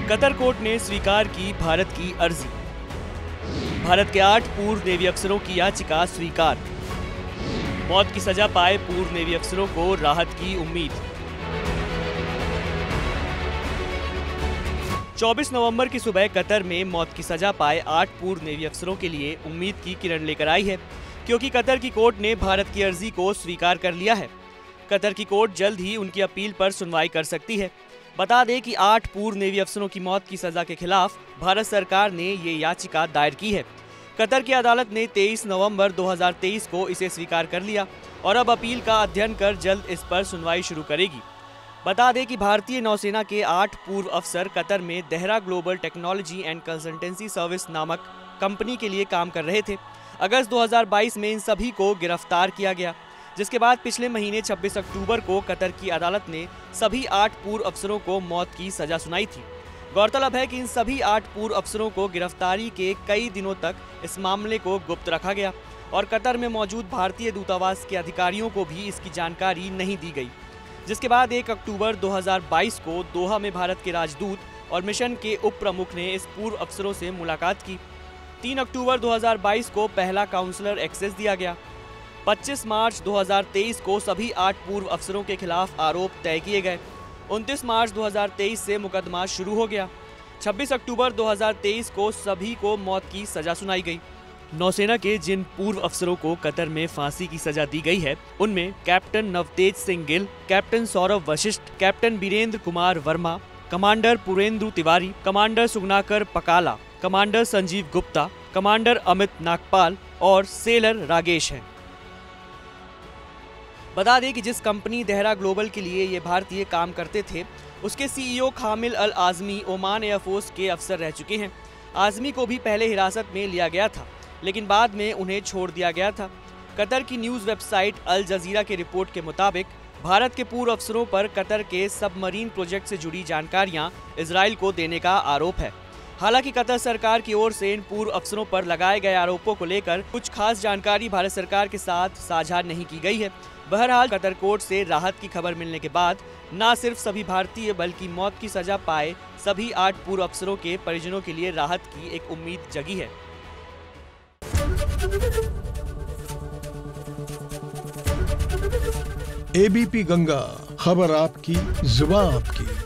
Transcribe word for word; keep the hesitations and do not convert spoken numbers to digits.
Qatar court ने स्वीकार की भारत की अर्जी। भारत के आठ पूर्व नेवी अफसरों की याचिका स्वीकार। मौत की सजा पाए पूर्व नेवी अफसरों को राहत की उम्मीद। चौबीस नवंबर की सुबह कतर में मौत की सजा पाए आठ पूर्व नेवी अफसरों के लिए उम्मीद की किरण लेकर आई है, क्योंकि कतर की कोर्ट ने भारत की अर्जी को स्वीकार कर लिया है। कतर की कोर्ट जल्द ही उनकी अपील पर सुनवाई कर सकती है। बता दें कि आठ पूर्व नेवी अफसरों की मौत की सजा के खिलाफ भारत सरकार ने ये याचिका दायर की है। कतर की अदालत ने तेईस नवंबर दो हज़ार तेईस को इसे स्वीकार कर लिया और अब अपील का अध्ययन कर जल्द इस पर सुनवाई शुरू करेगी। बता दें कि भारतीय नौसेना के आठ पूर्व अफसर कतर में Dahra global technology and consultancy service नामक कंपनी के लिए काम कर रहे थे। अगस्त दो हज़ार बाईस में इन सभी को गिरफ्तार किया गया, जिसके बाद पिछले महीने छब्बीस अक्टूबर को कतर की अदालत ने सभी आठ पूर्व अफसरों को मौत की सजा सुनाई थी। गौरतलब है कि इन सभी आठ पूर्व अफसरों को गिरफ्तारी के कई दिनों तक इस मामले को गुप्त रखा गया और कतर में मौजूद भारतीय दूतावास के अधिकारियों को भी इसकी जानकारी नहीं दी गई, जिसके बाद एक अक्टूबर दो हज़ार बाईस को दोहा में भारत के राजदूत और मिशन के उप प्रमुख ने इस पूर्व अफसरों से मुलाकात की। तीन अक्टूबर दो हज़ार बाईस को पहला काउंसलर एक्सेस दिया गया। पच्चीस मार्च दो हज़ार तेईस को सभी आठ पूर्व अफसरों के खिलाफ आरोप तय किए गए। उनतीस मार्च दो हज़ार तेईस से मुकदमा शुरू हो गया। छब्बीस अक्टूबर दो हज़ार तेईस को सभी को मौत की सजा सुनाई गई। नौसेना के जिन पूर्व अफसरों को कतर में फांसी की सजा दी गई है, उनमें captain Navtej Singh Gill, captain Saurabh Vashisht, captain Birendra Kumar Verma, commander Purendra Tiwari, commander Suganakar Pakala, commander Sanjeev Gupta, commander Amit Nagpal और सेलर रागेश हैं। बता दें कि जिस कंपनी देहरा ग्लोबल के लिए ये भारतीय काम करते थे, उसके CEO Khamil Al Azmi Oman air force के अफसर रह चुके हैं। आजमी को भी पहले हिरासत में लिया गया था, लेकिन बाद में उन्हें छोड़ दिया गया था। कतर की न्यूज़ वेबसाइट अल जजीरा के रिपोर्ट के मुताबिक भारत के पूर्व अफसरों पर कतर के सबमरीन प्रोजेक्ट से जुड़ी जानकारियां इजराइल को देने का आरोप है। हालांकि कतर सरकार की ओर से इन पूर्व अफसरों पर लगाए गए आरोपों को लेकर कुछ खास जानकारी भारत सरकार के साथ साझा नहीं की गई है। बहरहाल कतर कोर्ट से राहत की खबर मिलने के बाद न सिर्फ सभी भारतीय बल्कि मौत की सजा पाए सभी आठ पूर्व अफसरों के परिजनों के लिए राहत की एक उम्मीद जगी है। एबीपी गंगा, खबर आपकी, जुबान आपकी।